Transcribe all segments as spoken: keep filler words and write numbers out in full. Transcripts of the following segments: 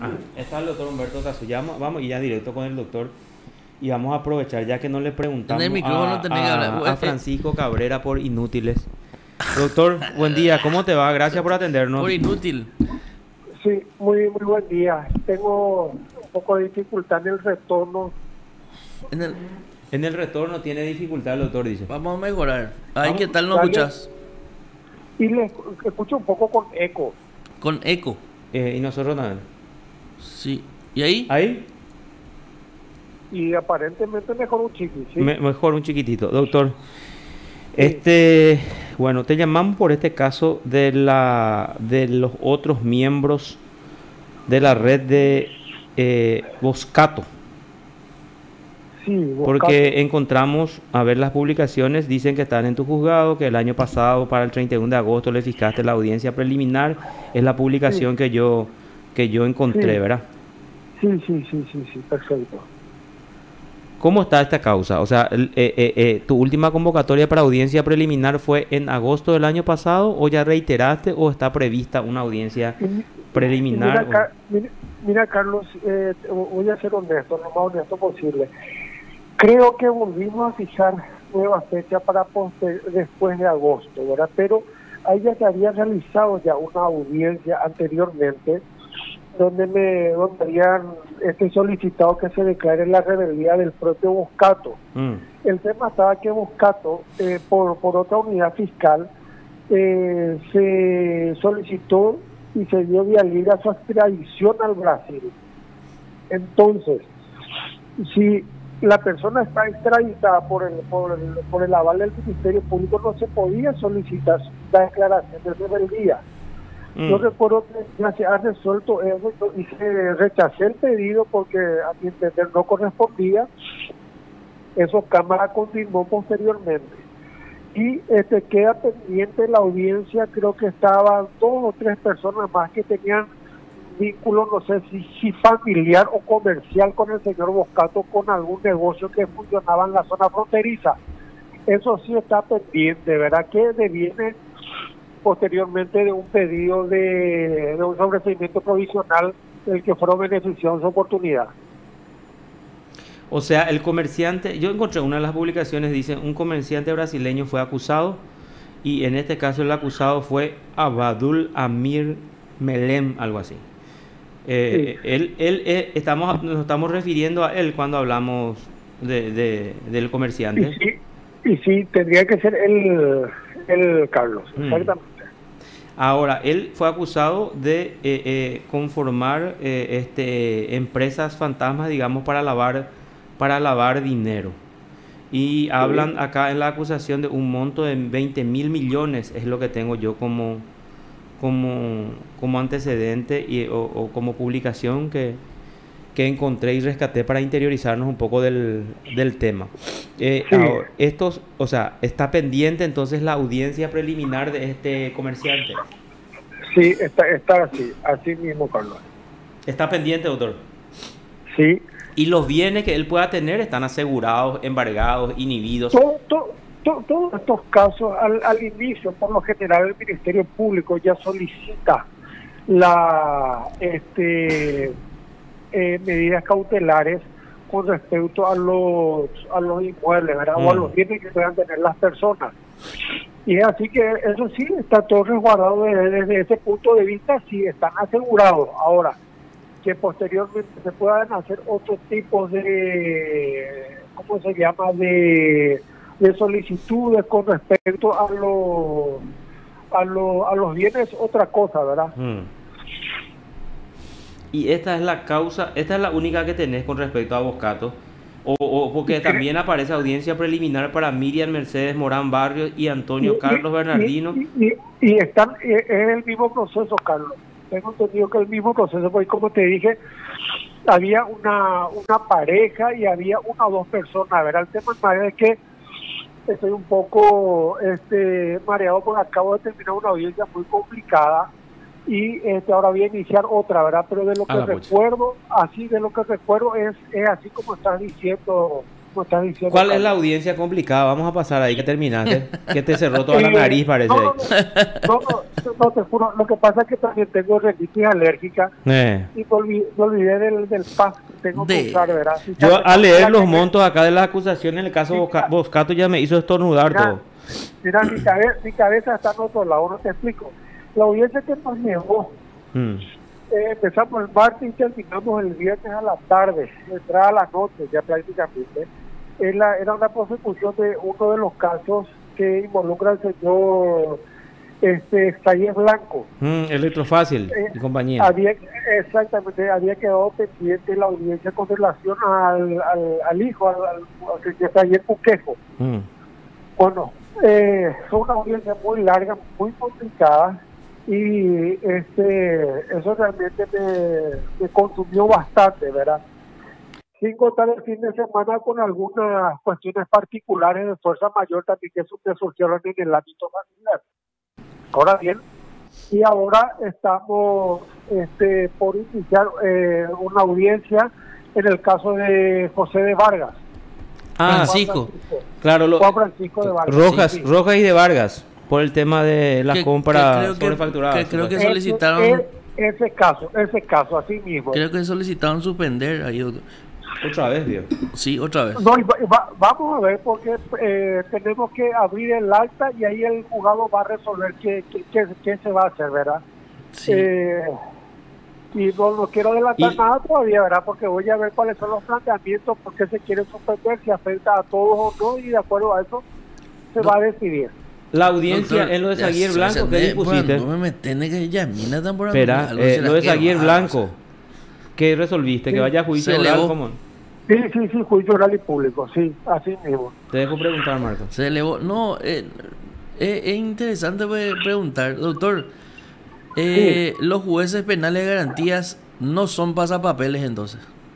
Ah, está el doctor Humberto Caso. Ya vamos, vamos y ya directo con el doctor. Y vamos a aprovechar, ya que no le En preguntamos el micrófono a, tenés que hablar. a, a Francisco Cabrera por inútiles. Doctor, buen día, ¿cómo te va? Gracias por atendernos. Por inútil. Sí, muy, muy buen día. Tengo un poco de dificultad en el retorno. En el... En el retorno tiene dificultad el doctor, dice. Vamos a mejorar. Ay, Vamos, ¿qué tal nos dale. escuchas? Y le escucho un poco con eco. Con eco. Eh, y nosotros también. Sí. ¿Y ahí? ¿Ahí? Y aparentemente mejor un chiqui, ¿sí? Me- mejor un chiquitito. Doctor, este, bueno, te llamamos por este caso de la de los otros miembros de la red de eh, Boscato. Sí, Boscato. Porque encontramos, a ver las publicaciones, dicen que están en tu juzgado, que el año pasado, para el treinta y uno de agosto, le fijaste la audiencia preliminar. Es la publicación Sí. que yo que yo encontré, Sí. ¿verdad? Sí, sí, sí, sí, sí, perfecto. ¿Cómo está esta causa? O sea, el- eh, eh, eh, ¿tu última convocatoria para audiencia preliminar fue en agosto del año pasado o ya reiteraste o está prevista una audiencia Y- y preliminar? Mira, Ca- mira, mira, Carlos, eh, te- voy a ser honesto, lo más honesto posible. Creo que volvimos a fijar nueva fecha para poster- después de agosto, ¿verdad? Pero ahí ya se había realizado ya una audiencia anteriormente donde me donde habían este, solicitado que se declare la rebeldía del propio Boscato. Mm. El tema estaba que Boscato, eh, por, por otra unidad fiscal, eh, se solicitó y se dio vía libre a su extradición al Brasil. Entonces, si la persona está extraditada por el, por el, por el aval del Ministerio Público, no se podía solicitar la declaración de rebeldía. Mm. Yo recuerdo que ya se ha resuelto eso y se rechacé el pedido porque a mi entender no correspondía. Eso Cámara confirmó posteriormente. Y este queda pendiente la audiencia, creo que estaban dos o tres personas más que tenían vínculo, no sé si, si familiar o comercial con el señor Boscato, con algún negocio que funcionaba en la zona fronteriza. Eso sí está pendiente, ¿verdad? Que deviene posteriormente de un pedido de, de un sobreseimiento provisional del que fueron beneficiados en su oportunidad. O sea, el comerciante, yo encontré una de las publicaciones, dice, un comerciante brasileño fue acusado y en este caso el acusado fue Abadul Amir Melem, algo así. Eh, Sí. él, él, eh, estamos, nos estamos refiriendo a él cuando hablamos de, de- del Y comerciante. sí, y sí, tendría que ser el, el Carlos, Mm. exactamente. Ahora, él fue acusado de eh, eh, conformar eh, este, empresas fantasmas, digamos, para lavar, para lavar dinero. Y hablan acá en la acusación de un monto de veinte mil millones, es lo que tengo yo como, como, como antecedente y, o, o como publicación que, que encontré y rescaté para interiorizarnos un poco del, del tema. Eh, Sí. ahora, estos, o sea, está pendiente entonces la audiencia preliminar de este comerciante. Sí, está, está así, así mismo, Carlos. Está pendiente, doctor. Sí. Y los bienes que él pueda tener están asegurados, embargados, inhibidos. Todo, todo, todo- todos estos casos, al, al inicio, por lo general, el Ministerio Público ya solicita la este eh, medidas cautelares con respecto a los a los inmuebles, ¿verdad? O a Mm. los bienes que puedan tener las personas. Y es así que eso sí está todo resguardado desde, desde ese punto de vista, sí están asegurados. Ahora, que posteriormente se puedan hacer otros tipos de, ¿cómo se llama?, de, de solicitudes con respecto a los a, los a los bienes, otra cosa, ¿verdad? Mm. Y esta es la causa, esta es la única que tenés con respecto a Boscato. O, o porque también aparece audiencia preliminar para Miriam Mercedes Morán Barrios y Antonio Y- Carlos y- Bernardino. Y, y- y están, y es el mismo proceso, Carlos. Tengo entendido que es el mismo proceso, porque como te dije, había una una pareja y había una o dos personas. ¿Verdad? El tema María, es que estoy un poco este mareado porque acabo de terminar una audiencia muy complicada y este ahora voy a iniciar otra, ¿verdad? Pero de lo que Haga, pucha. recuerdo, así de lo que recuerdo es, es así como estás diciendo, me estás diciendo. ¿Cuál es Carlos. la audiencia complicada? Vamos a pasar ahí que terminaste. Que te cerró toda la Eh, nariz, parece. No, no, no, no, no, te juro, lo que pasa es que también tengo rinitis alérgica Eh. y me olvidé, me olvidé del, del pass que tengo que De- usar, ¿verdad? Si Yo sabes, al leer la los que- montos acá de las acusaciones, en el caso Sí, Bosca- mira. Boscato ya me hizo estornudar Mira, todo. mira, mi, cabe- mi cabeza está en otro lado, no te explico. La audiencia que nos llevó, Mm. eh, empezamos el martes y terminamos el viernes a la tarde, entrada a la noche ya prácticamente. Es la- era una prosecución de uno de los casos que involucra al señor este, Sayes Blanco. Mm, Electrofácil Eh, y compañía. Había, exactamente, había quedado pendiente la audiencia con relación al, al, al hijo, al, al, al señor Sayes Buquejo. Mm. Bueno, eh, fue una audiencia muy larga, muy complicada y este eso realmente me, me consumió bastante, ¿verdad? Sin contar el fin de semana con algunas cuestiones particulares de fuerza mayor también que su- que surgieron en el ámbito familiar. Ahora bien, y ahora estamos este, por iniciar eh, una audiencia en el caso de José de Vargas. Ah, Francisco. Juan Francisco, claro, lo, Juan Francisco de Vargas. Rojas, Sí, sí. Rojas y de Vargas, por el tema de las Que- compras que creo que- sobrefacturadas. que creo que Ese- solicitaron- e- ese caso, ese caso, así mismo. Creo que solicitaron suspender ahí. otro- Otra vez, Dios. Sí, otra vez. No, y va- va- vamos a ver porque eh, tenemos que abrir el acta y ahí el juzgado va a resolver qué, qué, qué- qué se va a hacer, ¿verdad? Sí. Eh, y no, no quiero adelantar Y- nada todavía, ¿verdad? Porque voy a ver cuáles son los planteamientos, por qué se quiere suspender, si afecta a todos o no, y de acuerdo a eso se No. va a decidir. La audiencia Doctor, en lo de ya Zaguier se- Blanco, se- ¿qué de- dispusiste? bueno, no me meten en que ya mina tan por Espera, algo eh, será lo de que Zaguier va, Blanco, o sea, ¿qué resolviste? Sí. Que vaya a juicio Se oral, elevó. ¿cómo? Sí, sí, sí, juicio oral y público, sí, así mismo. Te dejo preguntar, Marco. Se elevó. No, eh, eh, es interesante pues, preguntar, doctor. eh, Los jueces penales de garantías no son pasapapeles entonces.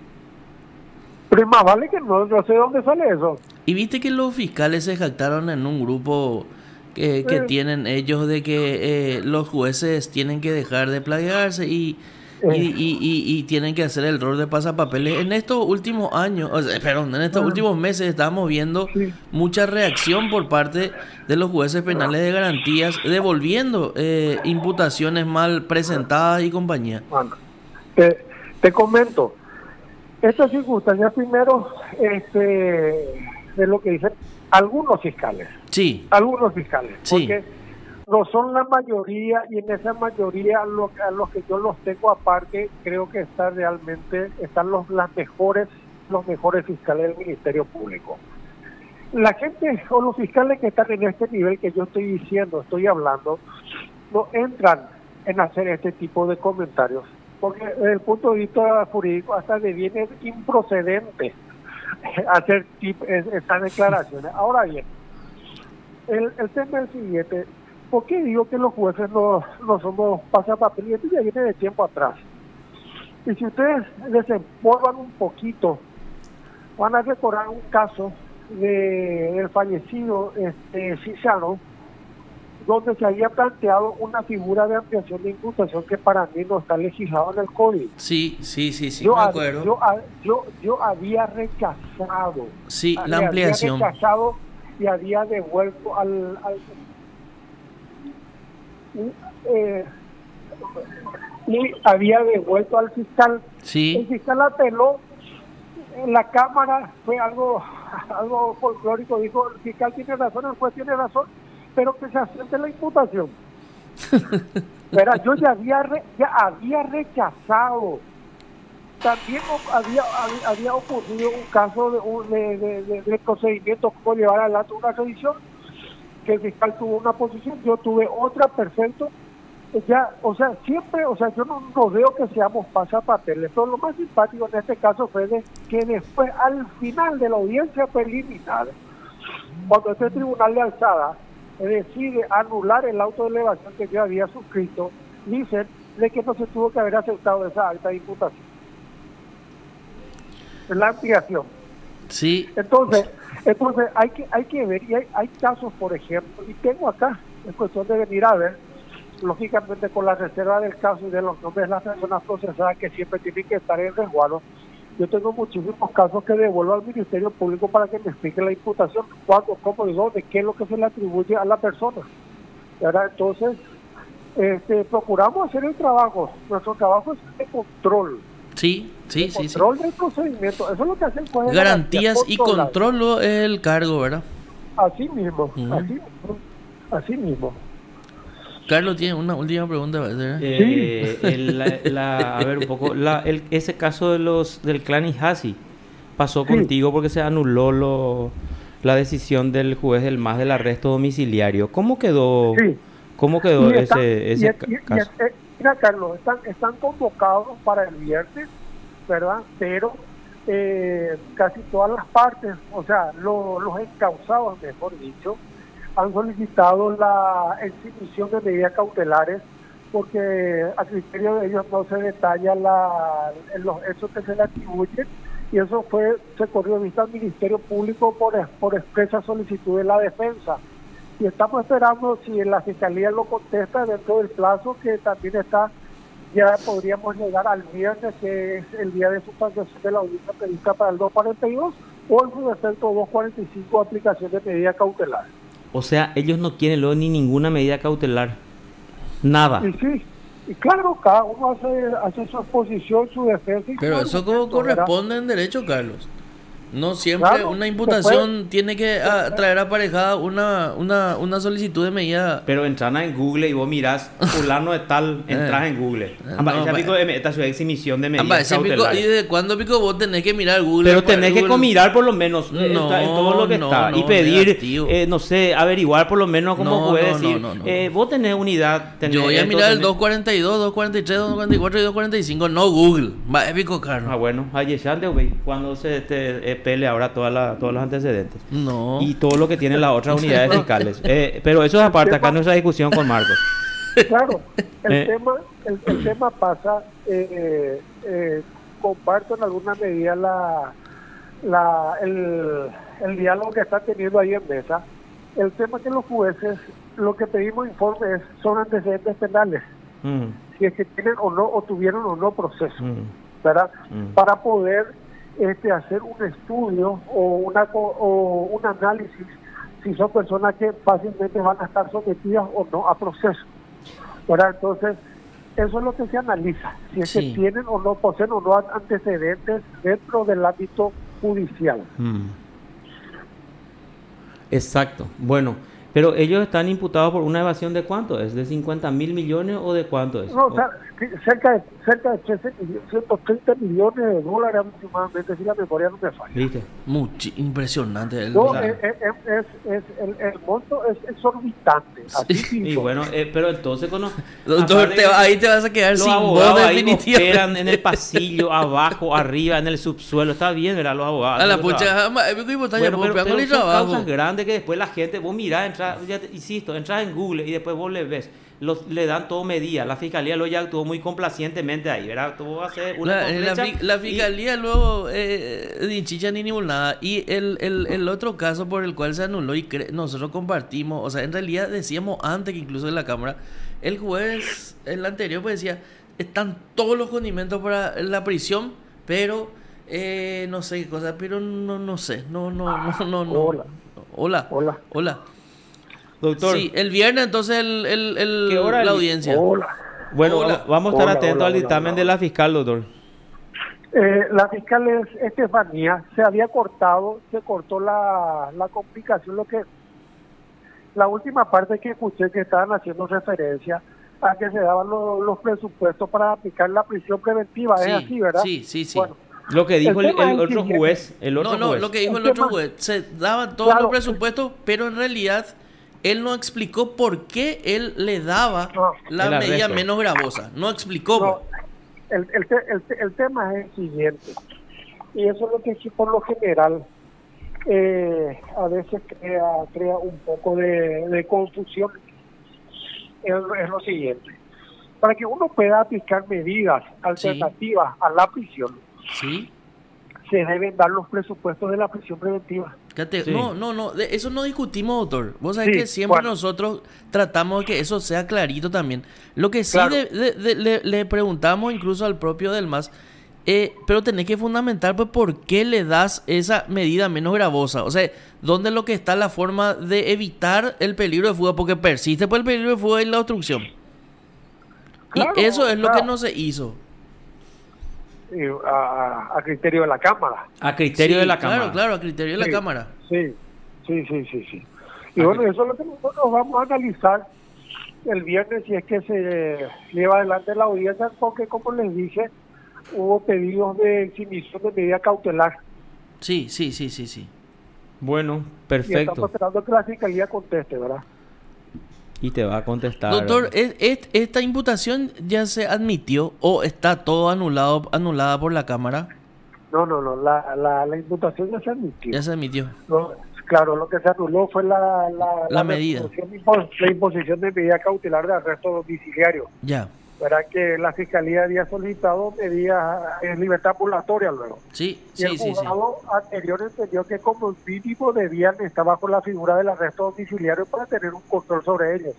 Pero más vale que no, no sé dónde sale eso. Y viste que los fiscales se jactaron en un grupo que, que Eh. tienen ellos de que eh, los jueces tienen que dejar de plagiarse y, y, Eh. y- y- y tienen que hacer el rol de pasapapeles. En estos últimos años, o sea, perdón, en estos Ah. últimos meses estamos viendo Sí. mucha reacción por parte de los jueces penales de garantías devolviendo eh, imputaciones mal presentadas y compañía. Bueno, te, te comento, esta circunstancia primero este, es lo que dicen algunos fiscales, Sí, algunos fiscales, Sí. porque no son la mayoría y en esa mayoría lo- a los que yo los tengo aparte creo que está realmente están los las mejores los mejores fiscales del Ministerio Público. La gente o los fiscales que están en este nivel que yo estoy diciendo, estoy hablando, no entran en hacer este tipo de comentarios, porque desde el punto de vista jurídico hasta deviene improcedente hacer tip- es- estas declaraciones. Ahora bien, el, el tema es el siguiente, ¿por qué digo que los jueces no, no somos pasapapeles? Esto ya viene de tiempo atrás. Y si ustedes desempolvan un poquito, van a recordar un caso de, del fallecido este, Cizano, donde se había planteado una figura de ampliación de imputación que para mí no está legislado en el código. sí, sí, sí, sí, yo, me ha- acuerdo. yo, ha- yo, yo había rechazado, Sí, había- la ampliación. había rechazado y había devuelto al... al y, eh, y había devuelto al fiscal. El Sí, fiscal apeló, en la Cámara fue algo algo folclórico, dijo, el fiscal tiene razón, el juez tiene razón, pero que se asiente la imputación. Pero yo ya había re- ya había rechazado. También o- había, había había ocurrido un caso de, un- de, de, de- de procedimiento como llevar adelante una revisión, que el fiscal tuvo una posición, yo tuve otra, perfecto. Ya, o sea, siempre, o sea, yo no, no veo que seamos pasapapeles, pero lo más simpático en este caso fue de que después, al final de la audiencia preliminar, cuando este tribunal de alzada decide anular el auto de elevación que yo había suscrito, dicen de que no se tuvo que haber aceptado esa alta de imputación. Es la ampliación. sí, Entonces, entonces hay que hay que ver, y hay, hay casos, por ejemplo, y tengo acá, es cuestión de venir a ver, lógicamente con la reserva del caso y de los nombres de las personas procesadas que siempre tienen que estar en resguardo, Yo tengo muchísimos casos que devuelvo al Ministerio Público para que me explique la imputación, cuándo, cómo y dónde, qué es lo que se le atribuye a la persona. ¿Verdad? Entonces, este, procuramos hacer el trabajo. Nuestro trabajo es de control. Sí, sí, de sí. Control sí. del procedimiento. Eso es lo que hace el juez. Garantías y control lo- es el cargo, ¿verdad? Así mismo, Ujú. así mismo, así mismo. Carlos tiene una última pregunta para hacer. Eh, el- la, la- a ver un poco, la, el, ese caso de los del clan Ihasi pasó Sí. contigo porque se anuló lo, la decisión del juez del M A S del arresto domiciliario. ¿Cómo quedó, Sí. cómo quedó Y están- ese, ese y- ca- y- y- caso? eh, mira, Carlos, están, están convocados para el viernes, ¿verdad? Pero eh, casi todas las partes, o sea, lo- los encausados, mejor dicho, han solicitado la exhibición de medidas cautelares porque a criterio de ellos no se detalla la, los hechos que se le atribuyen, y eso fue se corrió vista al Ministerio Público por, por expresa solicitud de la defensa. Y estamos esperando si la Fiscalía lo contesta dentro del plazo, que también está, ya podríamos llegar al viernes, que es el día de sustanciación de la audiencia prevista para el dos cuarenta y dos, o en su defecto dos cuarenta y cinco, aplicación de medida cautelar. O sea, ellos no quieren luego ni ninguna medida cautelar. Nada. Y sí, y claro, cada uno hace, hace su exposición, su defensa. Y Pero su eso como argumento, ¿verdad? corresponde en derecho, Carlos. No siempre Claro, una se imputación tiene que ah, traer aparejada una, una, una solicitud de medida. Pero entran en Google y vos mirás, fulano de tal, entras en Google. Eh, Amba, no, esa pa- pico de esta ciudad exhibición de medidas Amba, ese pico- cautelares. ¿y desde cuándo pico vos tenés que mirar Google? Pero Pues, tenés que Google- mirar por lo menos eh, No, está en todo lo que no, está y no, pedir, negativo. eh, no sé, averiguar por lo menos como No, puede no, decir. no, no, no. eh, vos tenés unidad. Tenés Yo voy a esto, mirar el tenés- doscientos cuarenta y dos, doscientos cuarenta y tres, doscientos cuarenta y cuatro y doscientos cuarenta y cinco, no Google. Va épico, Carlos. Ah, bueno, ayer ya te güey, cuando se te eh, pele ahora toda la, todos los antecedentes. No. Y todo lo que tienen las otras unidades fiscales. Eh, pero eso es aparte, acá en nuestra discusión con Marcos. Claro, el Eh. tema el, el tema pasa, eh, eh, comparto en alguna medida la, la el, el diálogo que están teniendo ahí en mesa. El tema que los jueces, lo que pedimos informe es, son antecedentes penales, Mm, si es que tienen o no, o tuvieron o no proceso, mm, ¿verdad? Mm. Para poder este, hacer un estudio o, una, co- o un análisis si son personas que fácilmente van a estar sometidas o no a proceso, ¿verdad? Entonces, eso es lo que se analiza, si es Sí. que tienen o no poseen o no antecedentes dentro del ámbito judicial. mm. Exacto. Bueno, pero ellos están imputados por una evasión de cuánto es, de cincuenta mil millones o de cuánto es. No, o sea, que cerca de cerca de trece millones, ciento treinta millones de dólares aproximadamente, si la memoria no me falla. ¿Viste? Muchi- impresionante. El, No, la- es, es, es, es- el, el monto es exorbitante, así Sí, Y mismo. bueno, eh, pero entonces con los- Doctor, aparte te que va- ahí te vas a quedar los sin voz abogados ahí definitivamente. operan en el pasillo, abajo, arriba, en el subsuelo. Está bien, ¿verdad? Los abogados. A la hacen su trabajo. pucha, ama, épico y botella, Bueno, pues, pero, pegándole pero son trabajo. causas grandes que después la gente, vos mirás, entras, ya te- insisto, entras en Google y después vos le ves, los, le dan todo medida. La fiscalía lo ya actuó muy complacientemente ahí, ¿verdad? Tú vas a hacer una La, eh, la, complecha fi- la y- fiscalía luego eh, ni chicha ni ni nada. Y el, el, el otro caso por el cual se anuló y cre- nosotros compartimos, o sea, en realidad decíamos antes que incluso en la Cámara, el juez, el anterior, pues decía, están todos los condimentos para la prisión, pero eh, no sé qué cosa, pero no, no sé, no, no, no, no, no. Hola. Hola. Hola. Hola. Doctor, Sí, el viernes entonces el, el, el- ¿Qué hora la el- audiencia. Hola. bueno, Hola. vamos a estar Hola, atentos hola, al hola, dictamen hola, de la fiscal, doctor. Eh, la fiscal es Estefanía, se había cortado, se cortó la, la complicación, lo que la última parte que escuché que estaban haciendo referencia a que se daban lo- los presupuestos para aplicar la prisión preventiva, Sí, es así, ¿verdad? sí, sí, sí. Bueno, Lo que dijo El el, tema el es el otro siguiente. juez, el otro No, no, juez. lo que dijo el, El otro tema- juez, se daban todos Claro. los presupuestos, pero en realidad él no explicó por qué él le daba No. la El medida arresto. menos gravosa. No explicó. no, pues. el, el, te- el, te- el tema es el siguiente, y eso es lo que sí, por lo general eh, a veces crea crea un poco de, de confusión. Es, es lo siguiente: para que uno pueda aplicar medidas alternativas a la prisión, Sí. se deben dar los presupuestos de la prisión preventiva. Fíjate, Sí. No, no, no, de eso no discutimos, doctor. Vos sabés Sí, que siempre bueno. nosotros tratamos de que eso sea clarito también. Lo que sí Claro. de- de- de- le, le preguntamos incluso al propio del M A S, Eh, pero tenés que fundamentar pues, por qué le das esa medida menos gravosa. O sea, ¿dónde es lo que está la forma de evitar el peligro de fuga? Porque persiste por el peligro de fuga y la obstrucción. Claro, y eso es lo claro. que no se hizo. Y a, a criterio de la Cámara. A criterio Sí, de la claro, Cámara. Claro, a criterio de Sí, la Cámara. Sí, sí, sí, sí. sí. Y Ah, bueno, que- eso es lo que nosotros vamos a analizar el viernes si es que se lleva adelante la audiencia, porque como les dije, hubo pedidos de exhibición de medida cautelar. Sí, sí, sí, sí, sí. Bueno, Y estamos perfecto. esperando que la Fiscalía conteste, ¿verdad? Y te va a contestar. Doctor, ¿es- es- ¿esta imputación ya se admitió o está todo anulado, anulada por la Cámara? No, no, no, la, la, la imputación ya se admitió. Ya se admitió. No, claro, lo que se anuló fue la, la, La medida. resolución de impo- la imposición de medida cautelar de arresto domiciliario. Ya. Verá que la Fiscalía había solicitado medidas en libertad ambulatoria luego. Sí, Y sí, el sí, sí. juzgado anterior entendió que como mínimo debían estar bajo la figura del arresto domiciliario para tener un control sobre ellos.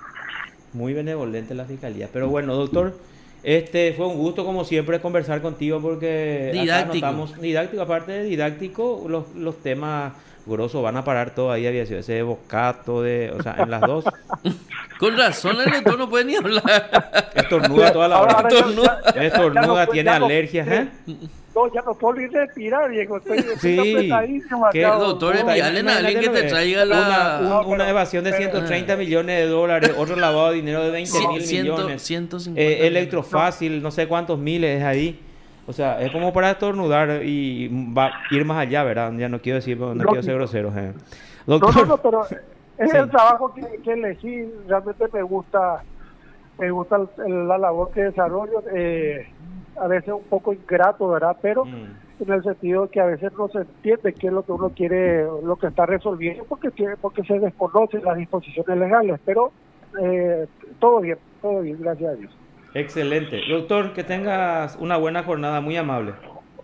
Muy benevolente la fiscalía. Pero bueno, doctor, este fue un gusto como siempre conversar contigo porque acá Didáctico. notamos didáctico, aparte de didáctico, los, los temas grosos van a parar todo ahí, había sido ese bocato de, o sea, en las dos. Con razón el doctor no puede ni hablar. Estornuda toda la Ahora- hora. ahora ya- Estornuda. ya- ya- Estornuda, ya no- tiene ya no- alergias, ¿eh? No, ya no puedo ni respirar, Diego. Estoy, estoy Sí. apretadísimo ¿Qué, acá. doctor? Puta, envíale a alguien que te imagínate, traiga la- Una, un- No, una pero- evasión de pero- ciento treinta millones de dólares, otro lavado de dinero de veinte mil Ciento- millones. ciento cincuenta Eh, millones. electrofácil, no sé cuántos miles es ahí. O sea, es como para estornudar y va a ir más allá, ¿verdad? Ya no quiero decir, no, No, quiero ser sí. grosero. eh. No, Doctor, no, no, pero es Sí. el trabajo que, que elegí. Realmente me gusta, me gusta el- el- la labor que desarrollo. Eh, a veces un poco ingrato, ¿verdad? Pero Mm. en el sentido que a veces no se entiende qué es lo que uno quiere, lo que está resolviendo, porque tiene- porque se desconocen las disposiciones legales. Pero eh, todo bien, todo bien, gracias a Dios. Excelente. Doctor, que tengas una buena jornada, muy amable.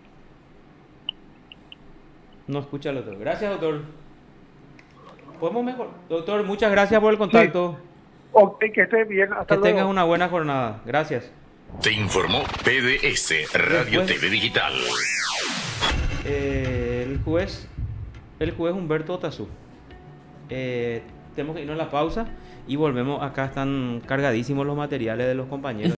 No escucha el doctor. Gracias, doctor. Podemos mejor. Doctor, muchas gracias por el contacto. Ok, que esté bien. Hasta Que luego. tengas una buena jornada. Gracias. Te informó P D S Radio Después- T V Digital. Eh, el juez, el juez Humberto Otazú. Eh, tenemos que irnos a la pausa y volvemos. Acá están cargadísimos los materiales de los compañeros.